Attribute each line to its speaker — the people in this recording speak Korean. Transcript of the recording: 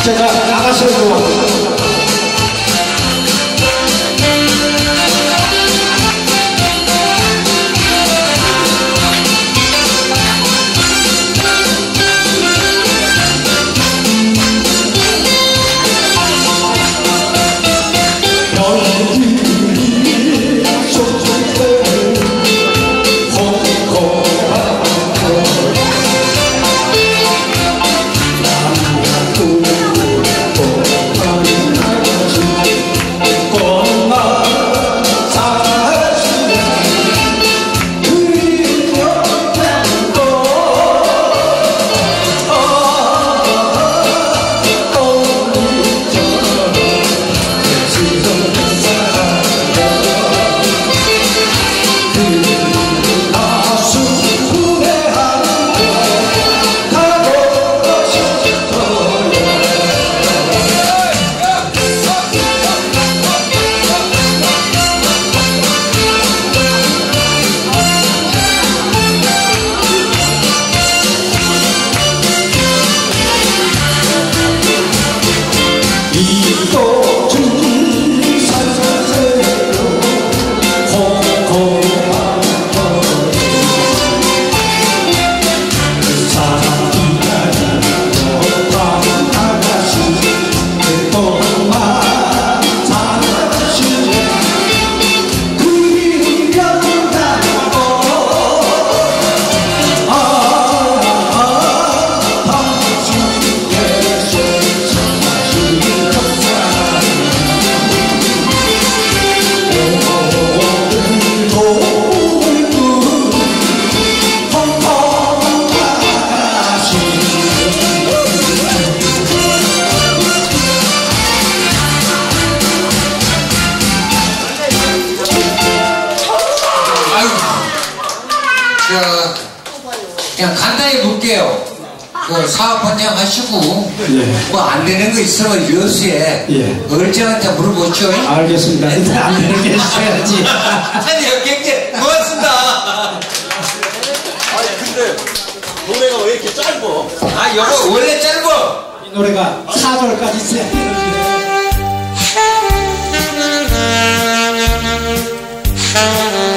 Speaker 1: 제가 나가서도
Speaker 2: 그냥 간단히 볼게요. 그 사업 번창 하시고 뭐 안 되는 거 있으면 여수에 어르신한테 물어보죠.
Speaker 1: 알겠습니다. 안 되는 게 있어야지.
Speaker 2: 아니 굉장히 고맙습니다.
Speaker 3: 아니 근데 노래가 왜 이렇게 짧어?
Speaker 2: 아 여보 원래 짧어.
Speaker 1: 이 노래가 4절까지 있어야 되는데.